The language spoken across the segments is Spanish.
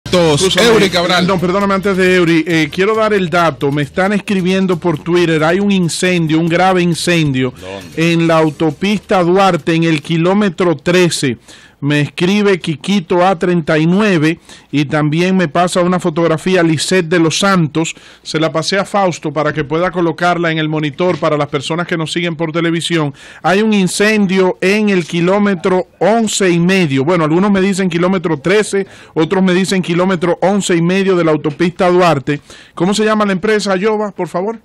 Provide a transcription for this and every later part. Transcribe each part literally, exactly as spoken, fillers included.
datos, Eury Cabral. No, perdóname, antes de Eury, eh, quiero dar el dato. Me están escribiendo por Twitter, hay un incendio, un grave incendio ¿Dónde? En la autopista Duarte, en el kilómetro trece. Me escribe Quiquito A treinta y nueve y también me pasa una fotografía Lisette de los Santos. Se la pasé a Fausto para que pueda colocarla en el monitor para las personas que nos siguen por televisión. Hay un incendio en el kilómetro once y medio. Bueno, algunos me dicen kilómetro trece, otros me dicen kilómetro once y medio de la autopista Duarte. ¿Cómo se llama la empresa, Yoba, por favor?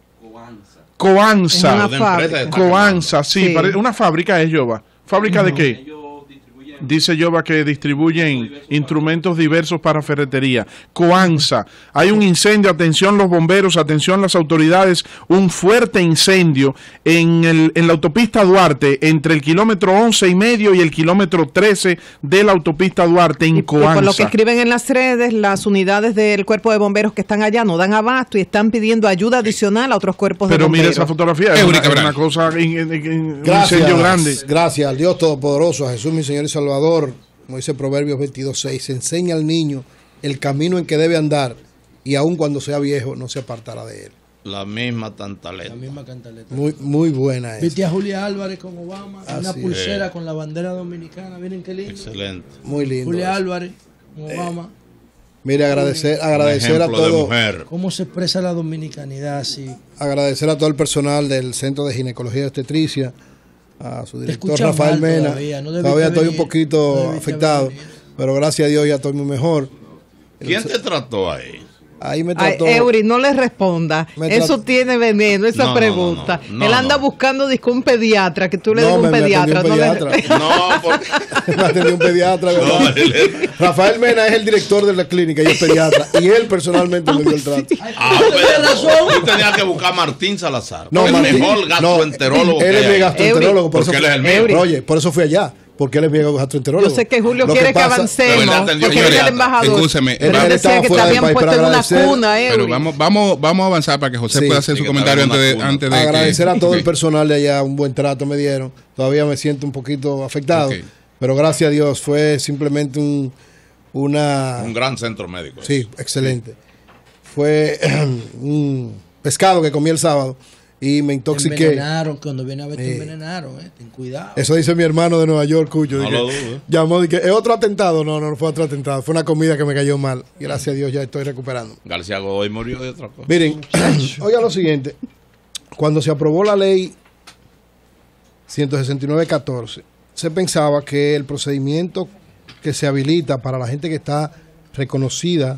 Coanza. Coanza. Coanza, sí, sí. Una fábrica es, Yoba. ¿Fábrica uh-huh. de qué? Dice Yoba que distribuyen instrumentos diversos para ferretería. Coanza. Hay un incendio, atención los bomberos, atención las autoridades, un fuerte incendio en, el, en la autopista Duarte, entre el kilómetro once y medio y el kilómetro trece de la autopista Duarte en y, Coanza. Y por lo que escriben en las redes, las unidades del cuerpo de bomberos que están allá no dan abasto y están pidiendo ayuda adicional a otros cuerpos Pero de bomberos. Pero mire esa fotografía, es una, es una cosa, un incendio grande. Gracias al Dios Todopoderoso, a Jesús mi Señor y Salvador. Como dice Proverbios veintidós seis, enseña al niño el camino en que debe andar y aun cuando sea viejo no se apartará de él. La misma cantaleta. La misma cantaleta. Muy, muy buena. Viste a Julia Álvarez con Obama, Así una pulsera es. Con la bandera dominicana, miren qué lindo. Excelente. Muy lindo. Julia eso. Álvarez con Obama. Eh, mire, agradecer, agradecer a todo. ¿Cómo se expresa la dominicanidad así? Agradecer a todo el personal del Centro de Ginecología y Obstetricia, a su director Rafael Mena. Todavía, no todavía estoy venir, un poquito no afectado, pero gracias a Dios ya estoy muy mejor. ¿Quién te trató ahí? Ahí me trató. Ay, Eury, no le responda. Eso tiene veneno, esa no, pregunta. No, no, no, Él anda no. buscando disco, un pediatra, que tú le digas un pediatra. Un pediatra. No, le... no porque... me atendió un pediatra. No, Rafael Mena es el director de la clínica y es pediatra. Y él personalmente me dio el trato. Ah, pero tú tenías que buscar a Martín Salazar. No, el Martín, mejor gastroenterólogo. No, él es mi gastroenterólogo. Por porque eso, él es el mío. Oye, por eso fui allá. Porque él es mi gastroenterólogo. Yo sé que Julio Lo quiere que, pasa, que avancemos, porque él es el embajador. Escúcheme, pero él decía que te habían puesto en una cuna, eh. Pero vamos, vamos, vamos a avanzar para que José sí, pueda hacer sí, su comentario antes de, antes de agradecer que, a todo okay. el personal de allá, un buen trato me dieron. Todavía me siento un poquito afectado, okay. pero gracias a Dios fue simplemente un una un gran centro médico. Sí, eso. excelente. Sí. Fue un pescado que comí el sábado. Y me intoxiqué. Te envenenaron, cuando viene a ver, te eh. envenenaron, eh. Ten cuidado. Eso dice mi hermano de Nueva York, Cuyo. No dije, lo dudo. Llamó, dije, ¿es otro atentado? No, no, no fue otro atentado. Fue una comida que me cayó mal. Gracias a Dios ya estoy recuperando. García Godoy murió de otra cosa. Miren, oiga lo siguiente. Cuando se aprobó la ley ciento sesenta y nueve catorce, se pensaba que el procedimiento que se habilita para la gente que está reconocida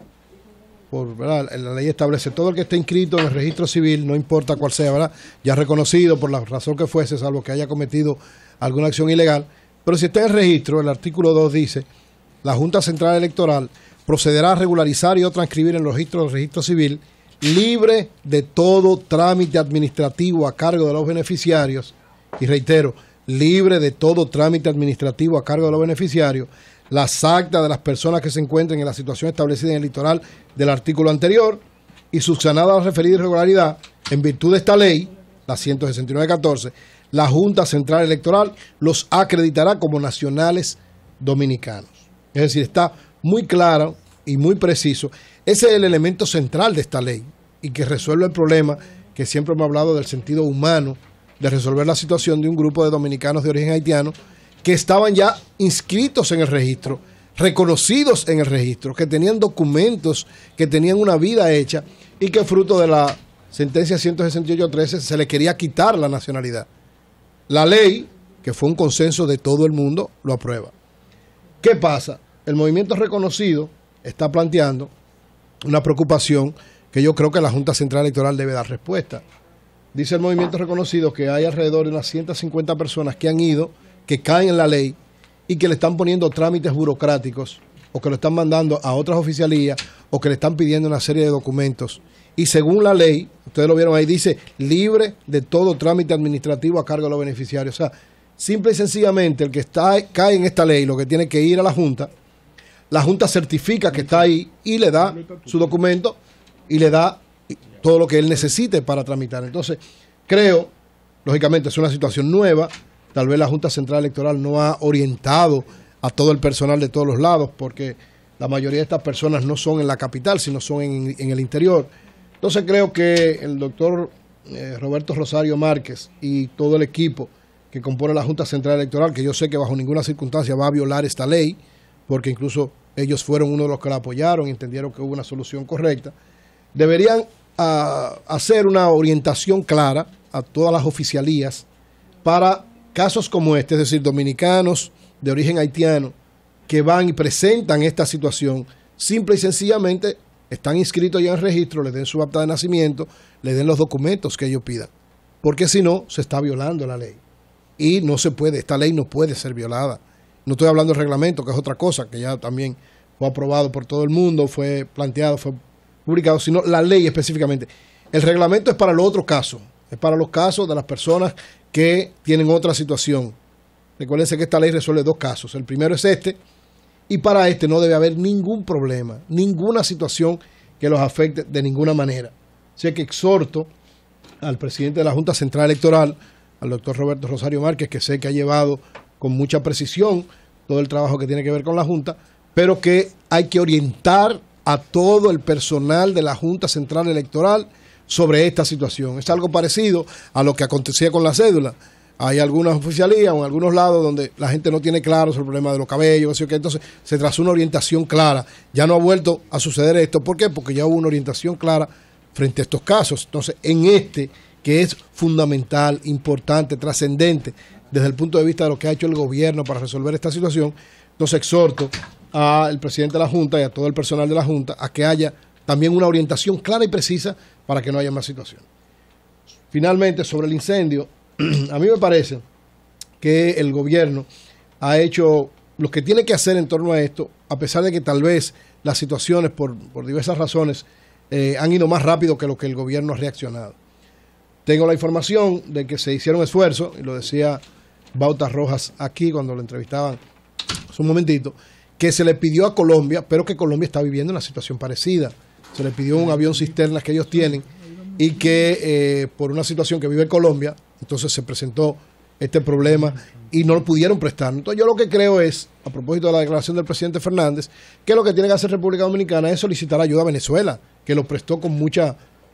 por, ¿verdad? La ley establece todo el que esté inscrito en el registro civil, no importa cuál sea, ¿verdad? Ya reconocido por la razón que fuese, salvo que haya cometido alguna acción ilegal. Pero si está en el registro, el artículo dos dice, la Junta Central Electoral procederá a regularizar y o transcribir en los registros del registro civil, libre de todo trámite administrativo a cargo de los beneficiarios, y reitero, libre de todo trámite administrativo a cargo de los beneficiarios, las actas de las personas que se encuentren en la situación establecida en el litoral del artículo anterior y subsanada la referida irregularidad, en virtud de esta ley, la ciento sesenta y nueve catorce, la Junta Central Electoral los acreditará como nacionales dominicanos. Es decir, está muy claro y muy preciso. Ese es el elemento central de esta ley y que resuelve el problema que siempre hemos hablado del sentido humano de resolver la situación de un grupo de dominicanos de origen haitiano que estaban ya inscritos en el registro, reconocidos en el registro, que tenían documentos, que tenían una vida hecha y que fruto de la sentencia ciento sesenta y ocho trece se le quería quitar la nacionalidad. La ley, que fue un consenso de todo el mundo, lo aprueba. ¿Qué pasa? El movimiento reconocido está planteando una preocupación que yo creo que la Junta Central Electoral debe dar respuesta. Dice el movimiento reconocido que hay alrededor de unas ciento cincuenta personas que han ido, que caen en la ley y que le están poniendo trámites burocráticos o que lo están mandando a otras oficialías o que le están pidiendo una serie de documentos. Y según la ley, ustedes lo vieron ahí, dice libre de todo trámite administrativo a cargo de los beneficiarios. O sea, simple y sencillamente el que está cae en esta ley lo que tiene que ir a la Junta, la Junta certifica que está ahí y le da su documento y le da todo lo que él necesite para tramitar. Entonces, creo, lógicamente es una situación nueva. Tal vez la Junta Central Electoral no ha orientado a todo el personal de todos los lados porque La mayoría de estas personas no son en la capital, sino son en, en el interior. Entonces creo que el doctor eh, Roberto Rosario Márquez y todo el equipo que compone la Junta Central Electoral, que yo sé que bajo ninguna circunstancia va a violar esta ley, porque incluso ellos fueron uno de los que la apoyaron y entendieron que hubo una solución correcta, deberían a, hacer una orientación clara a todas las oficialías para casos como este, es decir, dominicanos de origen haitiano que van y presentan esta situación, simple y sencillamente están inscritos ya en registro, les den su acta de nacimiento, les den los documentos que ellos pidan, porque si no, se está violando la ley. Y no se puede, esta ley no puede ser violada. No estoy hablando del reglamento, que es otra cosa, que ya también fue aprobado por todo el mundo, fue planteado, fue publicado, sino la ley específicamente. El reglamento es para los otros casos, es para los casos de las personas que tienen otra situación. Recuérdense que esta ley resuelve dos casos. El primero es este, y para este no debe haber ningún problema, ninguna situación que los afecte de ninguna manera. Así que exhorto al presidente de la Junta Central Electoral, al doctor Roberto Rosario Márquez, que sé que ha llevado con mucha precisión todo el trabajo que tiene que ver con la Junta, pero que hay que orientar a todo el personal de la Junta Central Electoral sobre esta situación. Es algo parecido a lo que acontecía con la cédula. Hay algunas oficialías o en algunos lados donde la gente no tiene claro sobre el problema de los cabellos, así que entonces se trazó una orientación clara. Ya no ha vuelto a suceder esto. ¿Por qué? Porque ya hubo una orientación clara frente a estos casos. Entonces, en este, que es fundamental, importante, trascendente, desde el punto de vista de lo que ha hecho el gobierno para resolver esta situación, entonces exhorto al presidente de la Junta y a todo el personal de la Junta a que haya también una orientación clara y precisa para que no haya más situaciones. Finalmente, sobre el incendio, a mí me parece que el gobierno ha hecho lo que tiene que hacer en torno a esto, a pesar de que tal vez las situaciones, por, por diversas razones, eh, han ido más rápido que lo que el gobierno ha reaccionado. Tengo la información de que se hicieron esfuerzos, y lo decía Bautas Rojas aquí cuando lo entrevistaban hace un momentito, que se le pidió a Colombia, pero que Colombia está viviendo una situación parecida. Se le pidió un avión cisterna que ellos tienen y que eh, por una situación que vive Colombia, entonces se presentó este problema y no lo pudieron prestar. Entonces yo lo que creo es, a propósito de la declaración del presidente Fernández, que lo que tiene que hacer República Dominicana es solicitar ayuda a Venezuela, que lo prestó con mucha,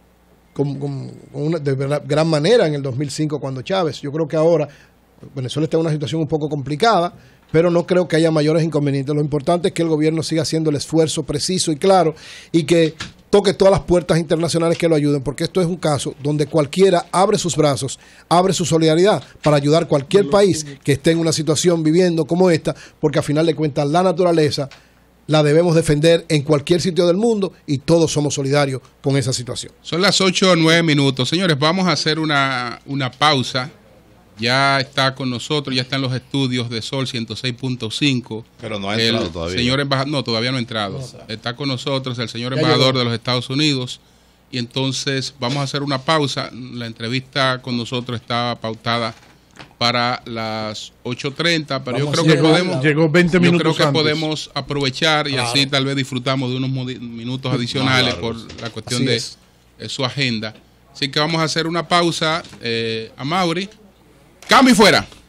con, con, con una, de gran manera en el dos mil cinco cuando Chávez. Yo creo que ahora Venezuela está en una situación un poco complicada, pero no creo que haya mayores inconvenientes. Lo importante es que el gobierno siga haciendo el esfuerzo preciso y claro y que toque todas las puertas internacionales que lo ayuden, porque esto es un caso donde cualquiera abre sus brazos, abre su solidaridad para ayudar a cualquier país que esté en una situación viviendo como esta, porque a final de cuentas la naturaleza la debemos defender en cualquier sitio del mundo y todos somos solidarios con esa situación. Son las ocho o nueve minutos. Señores, vamos a hacer una, una pausa. Ya está con nosotros, ya está en los estudios de Sol ciento seis punto cinco. Pero no ha entrado el todavía. Señor embajador, no, todavía no ha entrado. No, está con nosotros el señor ya embajador llegó. de los Estados Unidos. Y entonces vamos a hacer una pausa. La entrevista con nosotros estaba pautada para las ocho treinta, pero Vamos yo creo que podemos, llegó veinte yo minutos creo que antes. podemos aprovechar y Claro. así tal vez disfrutamos de unos modi- minutos adicionales claro. por la cuestión Así de es. eh, su agenda. Así que vamos a hacer una pausa. Eh, a Mauri. Cambio y fuera.